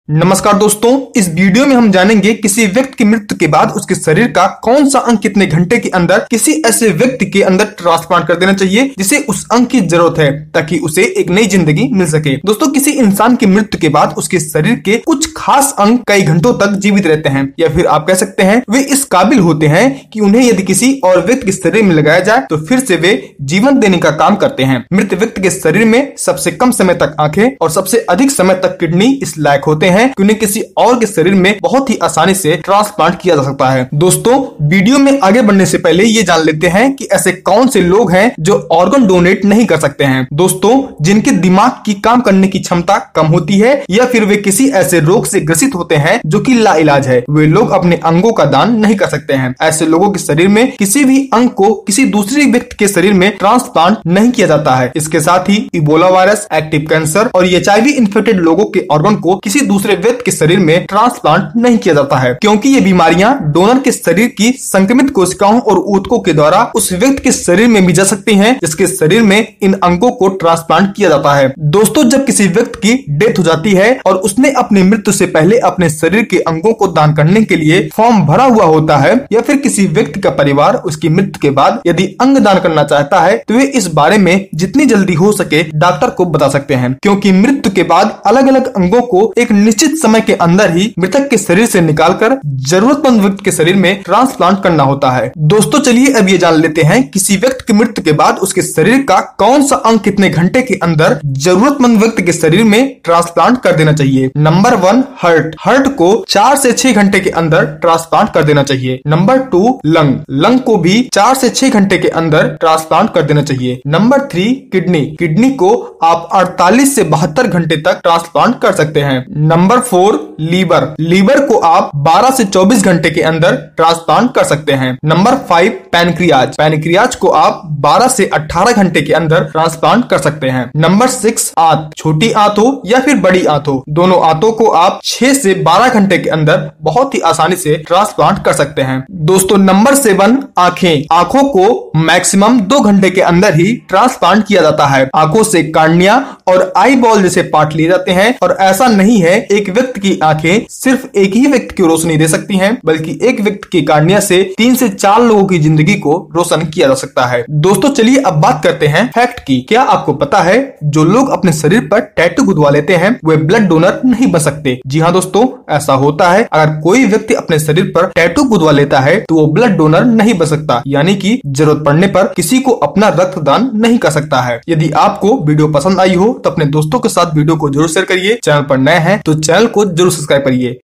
नमस्कार दोस्तों, इस वीडियो में हम जानेंगे किसी व्यक्ति की मृत्यु के बाद उसके शरीर का कौन सा अंग कितने घंटे के अंदर किसी ऐसे व्यक्ति के अंदर ट्रांसप्लांट कर देना चाहिए जिसे उस अंग की जरूरत है ताकि उसे एक नई जिंदगी मिल सके। दोस्तों, किसी इंसान की मृत्यु के बाद उसके शरीर के कुछ खास अंग कई घंटों तक जीवित रहते हैं या फिर आप कह सकते हैं वे इस काबिल होते हैं कि उन्हें यदि किसी और व्यक्ति के शरीर में लगाया जाए तो फिर से वे जीवन देने का काम करते हैं। मृत व्यक्ति के शरीर में सबसे कम समय तक आंखें और सबसे अधिक समय तक किडनी इस लायक होते हैं कि उन्हें किसी और के शरीर में बहुत ही आसानी से ट्रांसप्लांट किया जा सकता है। दोस्तों, वीडियो में आगे बढ़ने से पहले ये जान लेते हैं कि ऐसे कौन से लोग हैं जो ऑर्गन डोनेट नहीं कर सकते हैं। दोस्तों, जिनके दिमाग की काम करने की क्षमता कम होती है या फिर वे किसी ऐसे रोग से ग्रसित होते हैं जो कि लाइलाज है, वे लोग अपने अंगों का दान नहीं कर सकते हैं। ऐसे लोगों के शरीर में किसी भी अंग को किसी दूसरे व्यक्ति के शरीर में ट्रांसप्लांट नहीं किया जाता है। इसके साथ ही इबोला वायरस, एक्टिव कैंसर और एचआईवी इन्फेक्टेड लोगों के ऑर्गन को किसी दूसरे व्यक्ति के शरीर में ट्रांसप्लांट नहीं किया जाता है, क्योंकि ये बीमारियां डोनर के शरीर की संक्रमित कोशिकाओं और ऊतकों के द्वारा उस व्यक्ति के शरीर में भी जा सकती हैं जिसके शरीर में इन अंगों को ट्रांसप्लांट किया जाता है। दोस्तों, जब किसी व्यक्ति की डेथ हो जाती है और उसने अपनी मृत्यु से पहले अपने शरीर के अंगों को दान करने के लिए फॉर्म भरा हुआ होता है या फिर किसी व्यक्ति का परिवार उसकी मृत्यु के बाद यदि अंग दान करना चाहता है तो वे इस बारे में जितनी जल्दी हो सके डॉक्टर को बता सकते हैं, क्योंकि मृत्यु के बाद अलग अलग अंगों को एक निश्चित समय के अंदर ही मृतक के शरीर से निकालकर जरूरतमंद व्यक्ति के शरीर में ट्रांसप्लांट करना होता है। दोस्तों, चलिए अब ये जान लेते हैं किसी व्यक्ति की मृत्यु के बाद उसके शरीर का कौन सा अंग कितने घंटे के अंदर जरूरतमंद व्यक्ति के शरीर में ट्रांसप्लांट कर देना चाहिए। नंबर 1, हार्ट को 4 से 6 घंटे के अंदर ट्रांसप्लांट कर देना चाहिए। नंबर 2, लंग को भी 4 से 6 घंटे के अंदर ट्रांसप्लांट कर देना चाहिए। नंबर 3, किडनी को आप 48 से 72 घंटे तक ट्रांसप्लांट कर सकते हैं। नंबर 4, लीवर को आप 12 से 24 घंटे के अंदर ट्रांसप्लांट कर सकते हैं। नंबर 5, पैनक्रियाज को आप 12 से 18 घंटे के अंदर ट्रांसप्लांट कर सकते हैं। नंबर 6, आंत, छोटी आंत हो या फिर बड़ी आंत हो, दोनों आंतों को आप 6 से 12 घंटे के अंदर बहुत ही आसानी से ट्रांसप्लांट कर सकते हैं। दोस्तों, नंबर 7, आंखों को मैक्सिमम 2 घंटे के अंदर ही ट्रांसप्लांट किया जाता है। आंखों से कार्निया और आई बॉल जैसे पार्ट लिए जाते हैं और ऐसा नहीं है एक व्यक्ति की आंखें सिर्फ एक ही व्यक्ति की रोशनी दे सकती हैं, बल्कि एक व्यक्ति की कार्निया से 3 से 4 लोगों की जिंदगी को रोशन किया जा सकता है। दोस्तों, चलिए अब बात करते हैं फैक्ट की। क्या आपको पता है जो लोग अपने शरीर पर टैटू गुदवा लेते हैं वे ब्लड डोनर नहीं बन सकते? जी हाँ दोस्तों, ऐसा होता है। अगर कोई व्यक्ति अपने शरीर पर टैटू गुदवा लेता है तो वो ब्लड डोनर नहीं बन सकता, यानी कि जरूरत पड़ने पर किसी को अपना रक्तदान नहीं कर सकता है। यदि आपको वीडियो पसंद आई हो तो अपने दोस्तों के साथ वीडियो को जरूर शेयर करिए। चैनल पर नए हैं तो चैनल को जरूर सब्सक्राइब करिए।